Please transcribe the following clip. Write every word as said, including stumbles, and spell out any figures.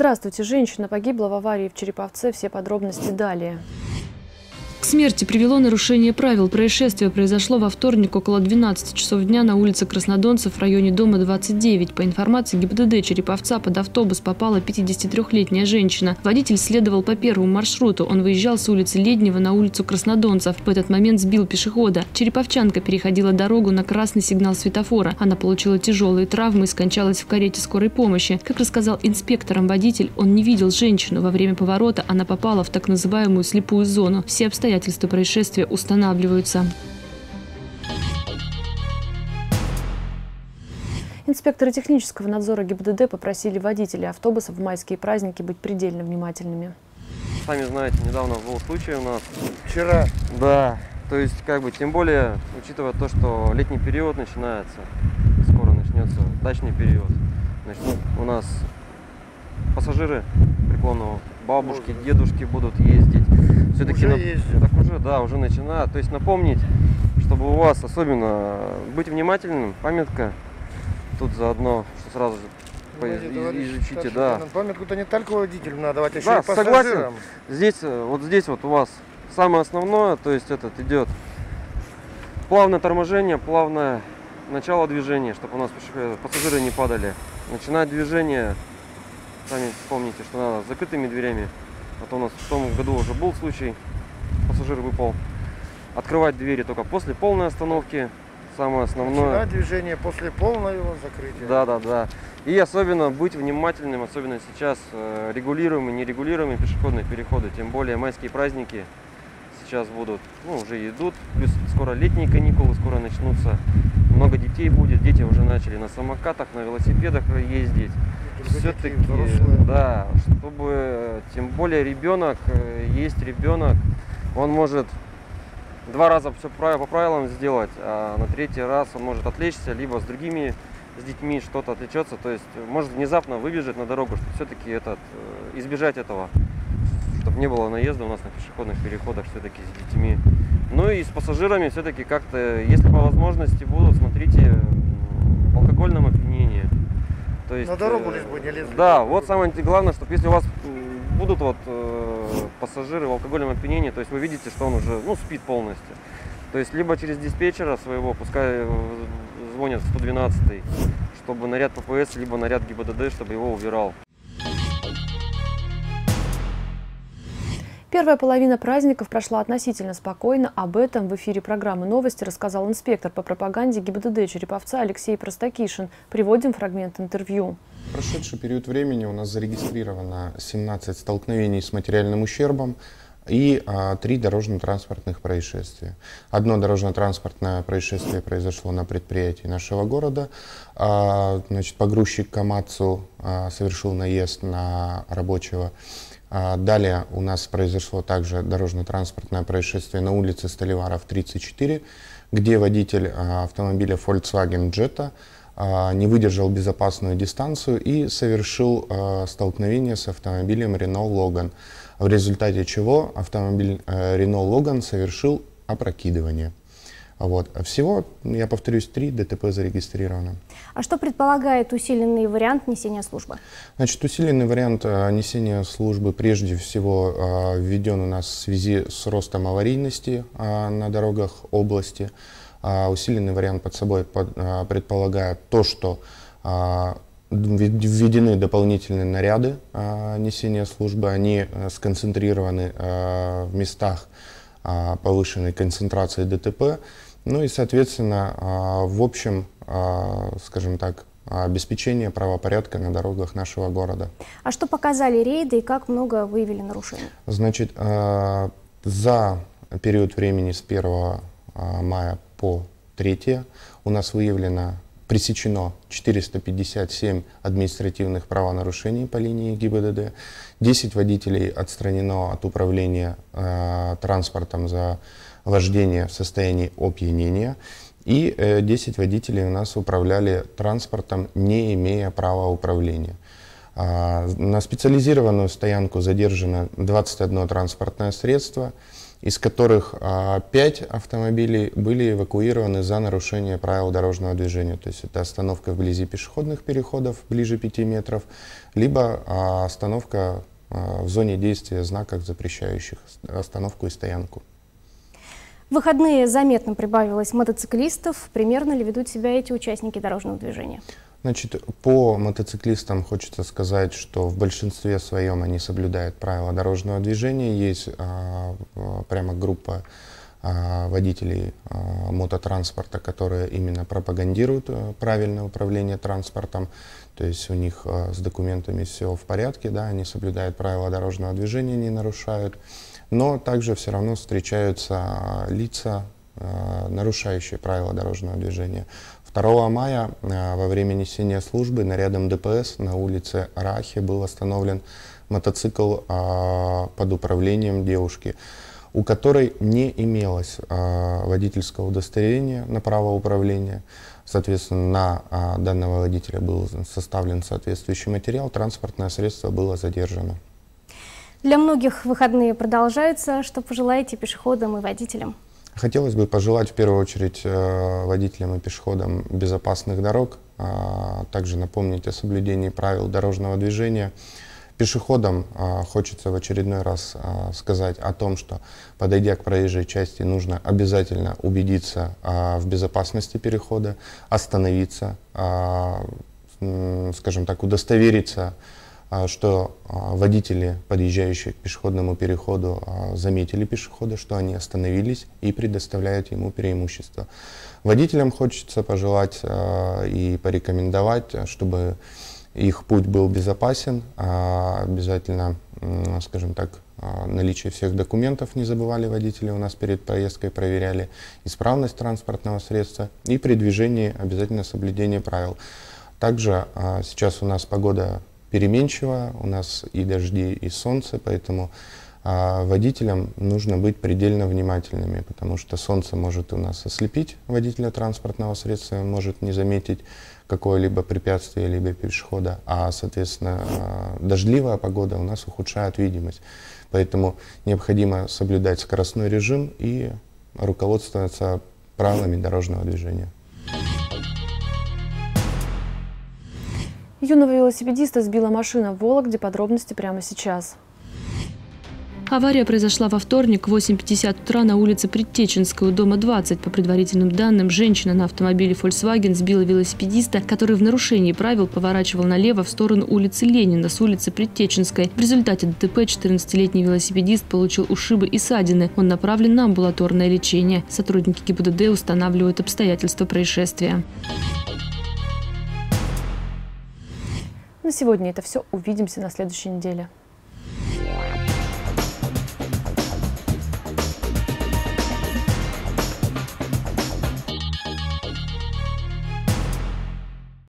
Здравствуйте. Женщина погибла в аварии в Череповце. Все подробности далее. К смерти привело нарушение правил. Происшествие произошло во вторник около двенадцати часов дня на улице Краснодонцев в районе дома двадцать девять. По информации ГИБДД Череповца, под автобус попала пятидесятитрёхлетняя женщина. Водитель следовал по первому маршруту. Он выезжал с улицы Леднева на улицу Краснодонцев. В этот момент сбил пешехода. Череповчанка переходила дорогу на красный сигнал светофора. Она получила тяжелые травмы и скончалась в карете скорой помощи. Как рассказал инспекторам водитель, он не видел женщину. Во время поворота она попала в так называемую слепую зону. Все обстоятельства Обстоятельства происшествия устанавливаются. Инспекторы технического надзора ГИБДД попросили водителей автобусов в майские праздники быть предельно внимательными. Сами знаете, недавно был случай у нас. Вчера. Да, то есть как бы, тем более, учитывая то, что летний период начинается, скоро начнется дачный период, начнут у нас пассажиры преклонного, бабушки, дедушки будут ездить. Все-таки уже на... ездят. Так уже, да, уже начинают. То есть напомнить, чтобы у вас особенно быть внимательным. Памятка тут заодно, что сразу же по... изучите, да. Памятку-то не только водителю надо давать, а еще да, и пассажирам. Согласен. Здесь, вот здесь вот у вас самое основное, то есть этот идет плавное торможение, плавное начало движения, чтобы у нас пассажиры не падали. Начинать движение, сами помните, что надо с закрытыми дверями. Вот у нас в том году уже был случай, пассажир выпал. Открывать двери только после полной остановки, самое основное. Начинать движение после полного закрытия. Да, да, да. И особенно быть внимательным, особенно сейчас регулируемые, нерегулируемые пешеходные переходы. Тем более майские праздники сейчас будут, ну уже идут. Плюс скоро летние каникулы, скоро начнутся. Много детей будет, дети уже начали на самокатах, на велосипедах ездить. Все-таки, да, чтобы, тем более ребенок, есть ребенок, он может два раза все по правилам сделать, а на третий раз он может отвлечься, либо с другими, с детьми что-то отвлечется, то есть может внезапно выбежать на дорогу, чтобы все-таки этот, избежать этого, чтобы не было наезда у нас на пешеходных переходах все-таки с детьми. Ну и с пассажирами все-таки как-то, если по возможности будут, смотрите, в алкогольном опьянении. То есть, на дорогу лишь бы не лезли. Да, вот самое главное, чтобы если у вас будут вот э, пассажиры в алкогольном опьянении, то есть вы видите, что он уже ну, спит полностью. То есть либо через диспетчера своего, пускай звонят в сто двенадцать, чтобы наряд ППС, либо наряд ГИБДД, чтобы его убирал. Первая половина праздников прошла относительно спокойно. Об этом в эфире программы «Новости» рассказал инспектор по пропаганде ГИБДД Череповца Алексей Простакишин. Приводим фрагмент интервью. В прошедший период времени у нас зарегистрировано семнадцать столкновений с материальным ущербом и а, три дорожно-транспортных происшествия. Одно дорожно-транспортное происшествие произошло на предприятии нашего города. А, значит, погрузчик Камацу а, совершил наезд на рабочего. Далее у нас произошло также дорожно-транспортное происшествие на улице Столиваров, тридцать четыре, где водитель автомобиля Volkswagen Jetta не выдержал безопасную дистанцию и совершил столкновение с автомобилем Renault Logan, в результате чего автомобиль Renault Logan совершил опрокидывание. Вот. Всего, я повторюсь, три ДТП зарегистрировано. А что предполагает усиленный вариант несения службы? Значит, усиленный вариант несения службы прежде всего введен у нас в связи с ростом аварийности на дорогах области. Усиленный вариант под собой предполагает то, что введены дополнительные наряды несения службы. Они сконцентрированы в местах повышенной концентрации ДТП. Ну и, соответственно, в общем, скажем так, обеспечение правопорядка на дорогах нашего города. А что показали рейды и как много выявили нарушений? Значит, за период времени с первого мая по третье у нас выявлено, пресечено четыреста пятьдесят семь административных правонарушений по линии ГИБДД, десять водителей отстранено от управления транспортом за вождение в состоянии опьянения, и э, десять водителей у нас управляли транспортом, не имея права управления. А, на специализированную стоянку задержано двадцать одно транспортное средство, из которых пять автомобилей были эвакуированы за нарушение правил дорожного движения. То есть это остановка вблизи пешеходных переходов, ближе пяти метров, либо остановка в зоне действия знаков, запрещающих остановку и стоянку. В выходные заметно прибавилось мотоциклистов. Примерно ли ведут себя эти участники дорожного движения? Значит, по мотоциклистам хочется сказать, что в большинстве своем они соблюдают правила дорожного движения. Есть а, прямо группа а, водителей а, мототранспорта, которые именно пропагандируют а, правильное управление транспортом. То есть у них а, с документами все в порядке, да, они соблюдают правила дорожного движения, не нарушают. Но также все равно встречаются а, лица, а, нарушающие правила дорожного движения. второго мая во время несения службы нарядом ДПС на улице Рахи был остановлен мотоцикл под управлением девушки, у которой не имелось водительского удостоверения на право управления. Соответственно, на данного водителя был составлен соответствующий материал, транспортное средство было задержано. Для многих выходные продолжаются. Что пожелаете пешеходам и водителям? Хотелось бы пожелать в первую очередь водителям и пешеходам безопасных дорог, также напомнить о соблюдении правил дорожного движения. Пешеходам хочется в очередной раз сказать о том, что, подойдя к проезжей части, нужно обязательно убедиться в безопасности перехода, остановиться, скажем так, удостовериться, что водители, подъезжающие к пешеходному переходу, заметили пешехода, что они остановились и предоставляют ему преимущество. Водителям хочется пожелать и порекомендовать, чтобы их путь был безопасен, обязательно, скажем так, наличие всех документов не забывали водители, у нас перед поездкой проверяли исправность транспортного средства, и при движении обязательно соблюдение правил. Также сейчас у нас погода переменчиво, у нас и дожди, и солнце, поэтому а, водителям нужно быть предельно внимательными, потому что солнце может у нас ослепить водителя транспортного средства, он может не заметить какое-либо препятствие, либо пешехода, а, соответственно, а, дождливая погода у нас ухудшает видимость. Поэтому необходимо соблюдать скоростной режим и руководствоваться правилами дорожного движения. Юного велосипедиста сбила машина в Вологде. Подробности прямо сейчас. Авария произошла во вторник в восемь пятьдесят утра на улице Предтеченской у дома двадцать. По предварительным данным, женщина на автомобиле Volkswagen сбила велосипедиста, который в нарушении правил поворачивал налево в сторону улицы Ленина с улицы Предтеченской. В результате ДТП четырнадцатилетний велосипедист получил ушибы и ссадины. Он направлен на амбулаторное лечение. Сотрудники ГИБДД устанавливают обстоятельства происшествия. На сегодня это все. Увидимся на следующей неделе.